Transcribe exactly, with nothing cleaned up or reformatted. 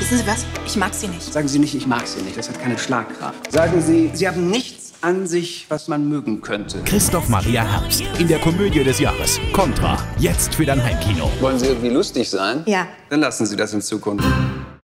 Wissen Sie was? Ich mag Sie nicht. Sagen Sie nicht, ich mag Sie nicht. Das hat keine Schlagkraft. Sagen Sie, Sie haben nichts an sich, was man mögen könnte. Christoph Maria Herbst in der Komödie des Jahres. Contra. Jetzt für dein Heimkino. Wollen Sie irgendwie lustig sein? Ja. Dann lassen Sie das in Zukunft.